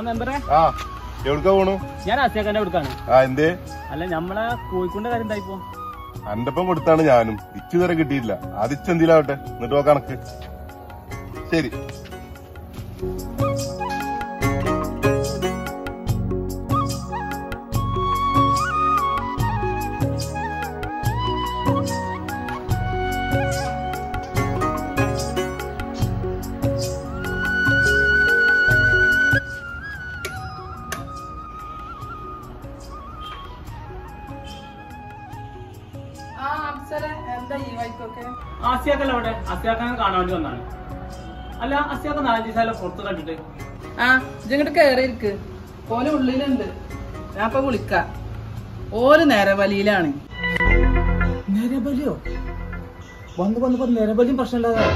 മെമ്പറെ എവിടുക്കാ പോണു? ഞാൻ അസിയാക്കാന്റെ കൊടുക്കാണ്. എന്തേ? അല്ല നമ്മളെ കോഴിക്കോടിന്റെ കാര്യം എന്തായിപ്പോ? അന്റപ്പം കൊടുത്താണ് ഞാനും. ഇതുവരെ കിട്ടിയില്ല. അതിച്ചെന്തിലാവട്ടെ, എന്നിട്ട് കണക്ക്. ശരി. ആസിയാക്കല്ല അവിടെ? അസിയാക്കാൻ കാണാൻ വേണ്ടി വന്നാണ്. അല്ല അസിയാക്ക 4 ദിവസം പുറത്ത് കണ്ടിട്ട്. ഇങ്ങോട്ട് കേറിയിരിക്ക്. ഓല് ഉള്ളിലുണ്ട്. ഞാൻ ഇപ്പൊ വിളിക്കാം. ഓല് നേരബലിയിലാണ്. നേരബലിയോ? വന്ന് നേരബലിയും പ്രശ്നമില്ലാതെ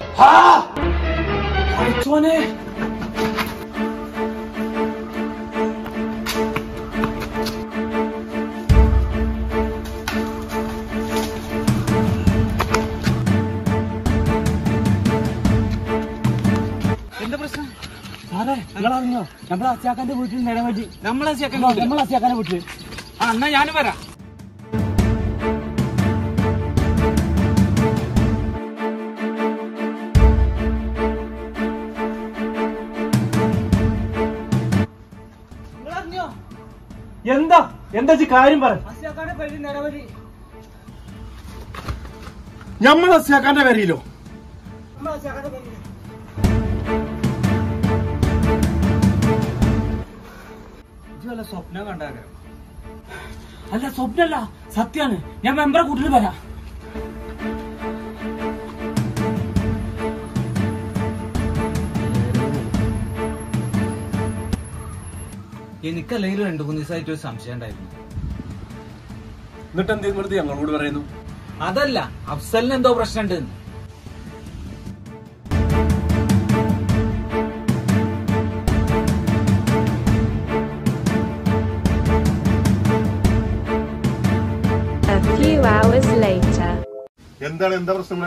എന്താ പ്രശ്നം? സാറേ നിങ്ങളറിഞ്ഞോ? നമ്മളെ അസിയാക്കാന്റെ വീട്ടിൽ നേരബലി. നമ്മളെ അസിയാക്കാന്റെ വീട്ടിൽ. എന്നാ ഞാനും വരാം. എന്താ കാര്യം പറ. നമ്മൾ അസിയാക്കാന്റെ പേരിലോ? സ്വപ്നം കണ്ടാലോ? അല്ല സ്വപ്നല്ല, സത്യാണ്. ഞാൻ മെമ്പറെ കൂട്ടിൽ വരാം. എനിക്കല്ലെങ്കിൽ 2-3 ദിവസമായിട്ട് ഒരു സംശയം ഉണ്ടായിരുന്നു. എന്നിട്ട് എന്തെങ്കിലും ഞങ്ങളോട് പറയുന്നു? അതല്ല, അഫ്സലിന് എന്തോ പ്രശ്നമുണ്ട്. എന്താ പ്രശ്നം?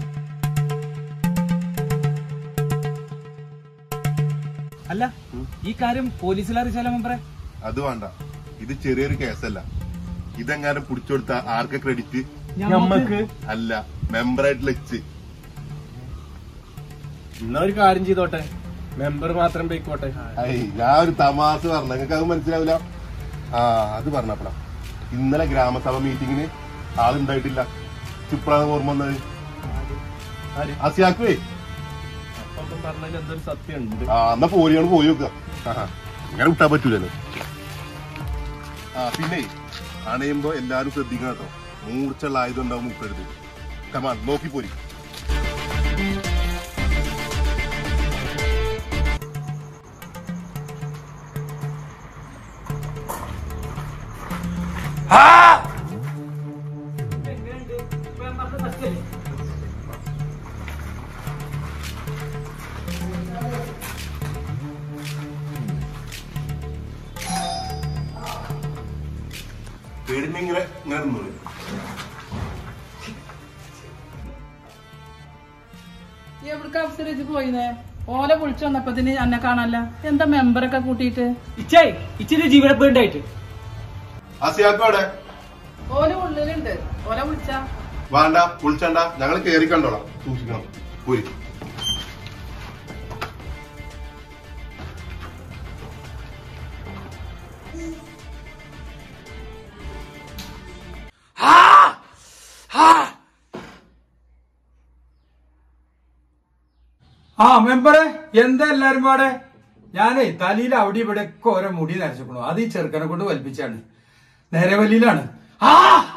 അല്ല ഈ കാര്യം പോലീസിൽ അറിയിച്ചാലോ മെമ്പറെ? അത് വേണ്ട, ഇത് ചെറിയൊരു കേസല്ല. ഇതെങ്ങാനും പിടിച്ചെടുത്ത ആർക്കെ ക്രെഡിറ്റ്? നമ്മക്ക് അല്ല, മെമ്പറായിട്ടുള്ള എച്ച്. എന്നാ ഒരു കാര്യം ചെയ്തോട്ടെ, മെമ്പർ മാത്രം പോയിക്കോട്ടെ. ഞാൻ ഒരു തമാശ പറഞ്ഞ, നിങ്ങൾക്ക് അത് മനസ്സിലാവില്ല. അത് പറഞ്ഞപ്പടാ, ഇന്നലെ ഗ്രാമസഭ മീറ്റിങ്ങിന് ആളുണ്ടായിട്ടില്ല. ചുപ്രാണ് ഓർമ്മ വന്നത്. അസിയാക്കുവേ പറഞ്ഞതിൽ എന്തൊരു സത്യം ഉണ്ട്. എന്നാ പോലെയാണ് പോയി നോക്കുക. അങ്ങനെ വിട്ടാൻ പറ്റൂലല്ലോ. പിന്നെ അണയുമ്പോ എല്ലാരും ശ്രദ്ധിക്കണം കേട്ടോ. മൂർച്ചുള്ള ആയുധം ഉണ്ടാവും മുക്കരുത്. കമാൻ നോക്കി പോരി. ഇങ്ങനെ എവിടേക്ക് അവസരം പോയിന്നേ? ഓല വിളിച്ചു വന്നപ്പത്തിന് എന്നെ കാണാല്ല. എന്താ മെമ്പറൊക്കെ കൂട്ടിയിട്ട്? ഇച്ചിരി ജീവനപ്പുണ്ടായിട്ട്. ഓല ഉള്ളിലുണ്ട്. ഓല വിളിച്ചാ വേണ്ട, വിളിച്ചണ്ട. ഞങ്ങൾ കേറി കണ്ടോളാം. സൂക്ഷിക്കണം. പോയി. മെമ്പറെ എന്താ എല്ലാരും പാടെ? ഞാനേ തലയിൽ അവിടെ ഇവിടെ ഒക്കെ ഓരോ മുടി നരച്ചേക്കണു. അത് ഈ ചെറുക്കനെ കൊണ്ട് വലിപ്പിച്ചാണ്. നേരെ വലിയിലാണ്.